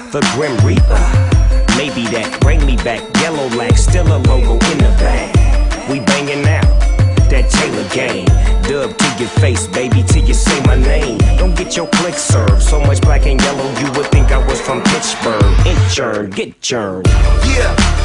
the Grim Reaper. Maybe that bring me back, yellow lack, still a logo in the bag. We banging out, that Taylor game. Dub to your face, baby, till you say my name. Don't get your click served, so much black and yellow you would think I was from Pittsburgh. Inchurn, get churned. Yeah.